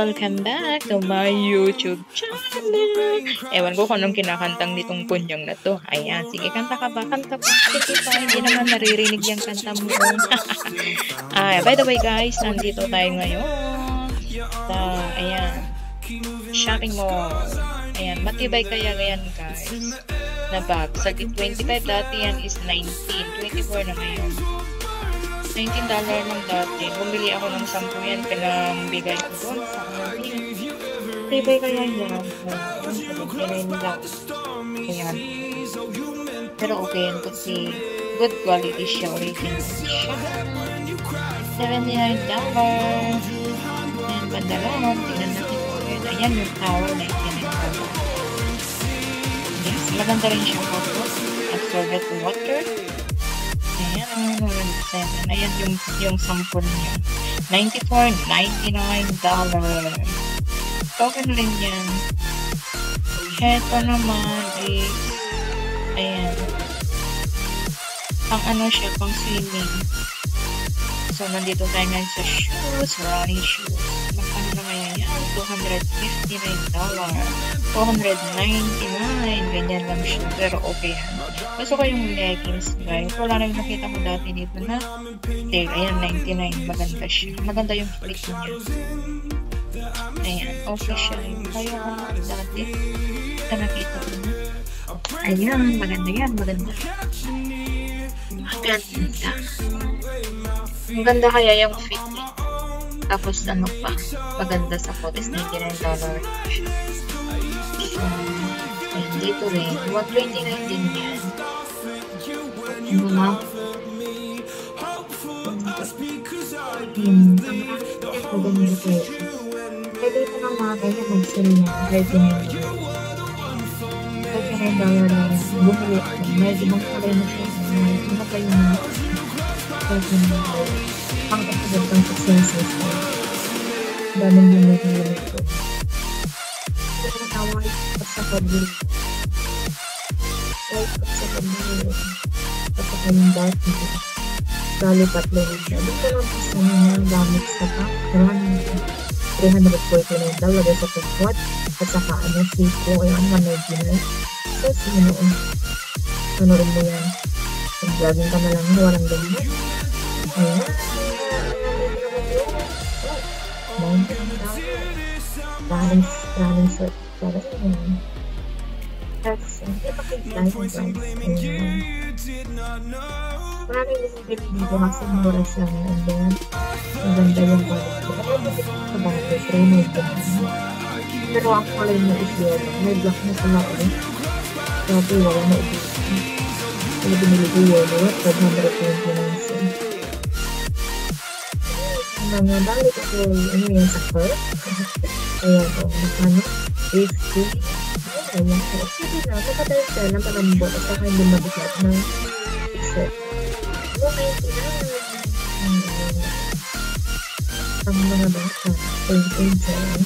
welcome back to my YouTube channel. Ewan ko kung anong kinakantang nitong kunyang na to. Ayan, sige, kanta ka ba? Kanta ba? Sige pa, hindi naman naririnig yung kanta mo. By the way guys, nandito tayo ngayon sa, ayan, shopping mall. Ayan, matibay kaya ganyan guys. Na bag. Sa 25 dati yan is 19. 24 na ngayon. $19 lang dati. Bumili ako ng 10 yan. Pinambigay ko doon sa akin. Matibay kaya yan. Sabihin lang. Ayan. Pero okay yan kasi good quality siya. Original siya. $79. Ayan, banda lang. Tingnan natin po yun. Ayan yung towel. $99. Yes, maganda rin siya po. Absorbed water. Ayan, ayan yung sample niya. $94.99. Token rin yan. Ito naman is, ayan, pang ano siya, pang swimming. So, nandito tayo ngayon sa shoes, running shoes. Magkano na ngayon yan? $259. $299. Ganyan lang siya. Pero okay yan. Gusto ko yung leggings, guys. Wala na yung nakita ko dati dito na tail. Ayan, $99. Maganda siya. Maganda yung fit niya. Ayan, okay siya. Kaya dati na nakita ko na. Ayan, maganda yan. Maganda. Maganda. Maganda kaya yung fit niya. Tapos ano pa, maganda sa pot is $99. Ayan, dito rin. $129 din yan. Ano na? Maganda ito. Pwede ito na mga kaya mag-sell niya. $39 lang. Bumili ako. May ibang kulay na siya. May ibang kayo na. Pang-exhibit ng successes ko. Daming unit ko. Ito na tawag at sa pag-build. At sa pag-build. At sa kanyang dati. Bali tatlo rin siya. Dito lang sa mga gamit sa pack. $349 sa pag-what. At saka ano, siko. Ayan, $199. So, sinoon. Ano rin mo yan? Pag-vlogging ka na lang. Walang ganyan. Ayan. Running short. That's maraming disipin dito kasi mura siya and then maganda yung quality. Sa bagay, trainer din. Pero ang kulay mo is yellow. May black na sa laki. Dati wala na ito. Kaya binili ko yellow at $529. Mga bali kasi ano yan sa fur. Ayan o, ano, safety. Ayan, sige na, magkatayo siya ng palambot at saka hindi mabigat ng t-shirt. Okay, ang mga bata, angel.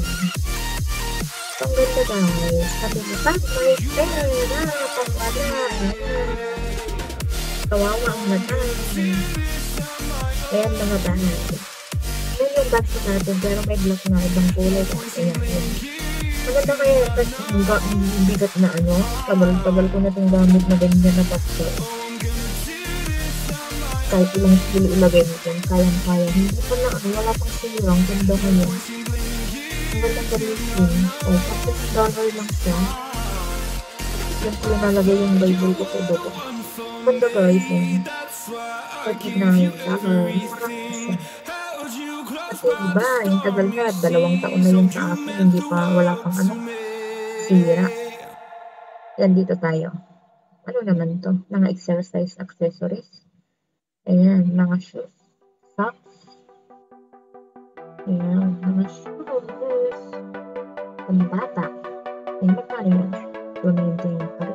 Ang ganda guys, sabi mo, pag may pera, pag wala, kawawa ang mata. Ayan mga bahay. Ayan yung box natin, pero may black na ibang kulay. Ayan. Maganda kaya kasi ang bigat na ano, tagal ko na itong gamit na ganyan na box. Kahit ilang kilo ilagay natin, kayang-kaya. Hindi pa na ano, wala pang silang, ganda ko niya. Ang ganda ka rin yun. O, $10 lang siya. Yan ko nalagay yung Bible ko sa dito. Ganda guys, yun. $39. Kasi iba, yung tagal na, 2 taon na yung sa akin, hindi pa, wala pang ano, sira. Yan, dito tayo. Ano naman to? Mga exercise accessories. Ayan, mga shoes. Socks. Ayan, mga shoes. Ang bata. Ayan, magkano yun? $299 pa rin.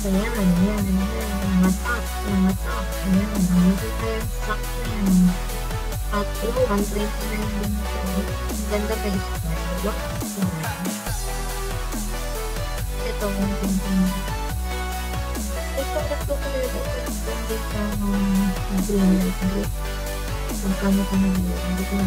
Ayan, ayan, mga top, ayan, mga stock na yan. Tatlo, 129 din ito. Ang ganda pa isa. Wow. Ito, 129. Ito, tatlo ko na ito. Ganda sa green light blue. Magkano ka na yun? Hindi ko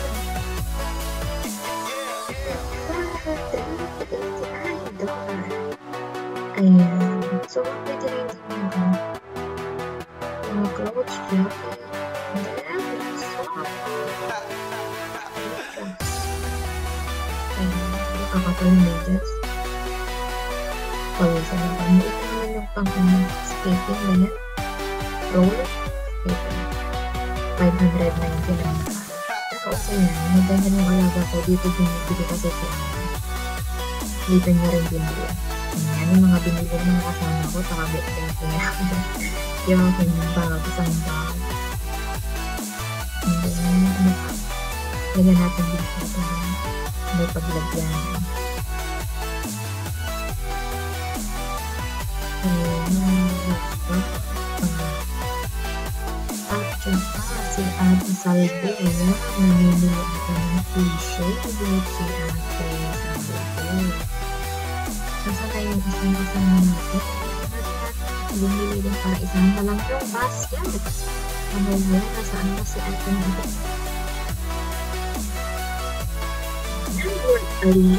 ayan. So, pwede rin din mga clothes, jacket. Nakakatalang medyas. Pawisan na pa. Ito naman yung pang-skating na yan. Roller skating. 590 lang. Pero okay yan. Maganda yung alaga ko. Dito binibili kasi siya. Dito niya rin binili. Yan yung mga binili ng mga kasama ko. Takabit-bit niya. Yung aking bag. Isang bag. And then, ano pa? Lagyan natin dito para may paglagyan. At saka si Ate Salve, namimili ito ng t-shirt with si Ate Salve. Sasakay yung isang kasama natin. Bumili din para isang na lang yung basket. Ano yun? Nasaan ba si Ate natin? Number 3.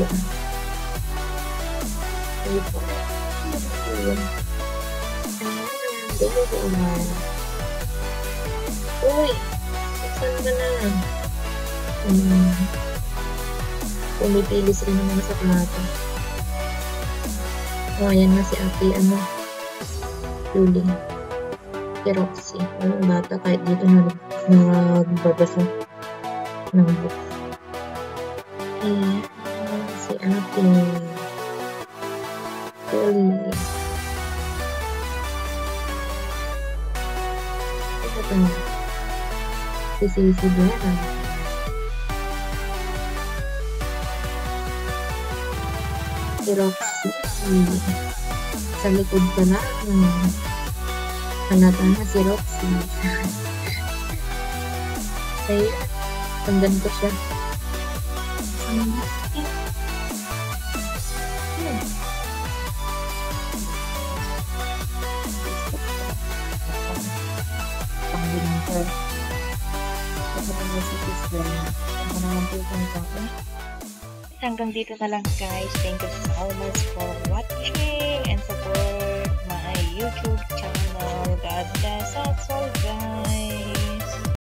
Uy, saan ba na? Pumipilis rin naman sa plato. O, ayan na si Ate, Julie. Si Roxy. Ang bata kahit dito nagbabasa ng book. Ayan, si Ate Julie. Si Sisi Vera. Si Roxy. Sa likod pa na. Halata na si Roxy. Ay, tandaan ko siya. Hanggang dito na lang guys. Thank you so much for watching.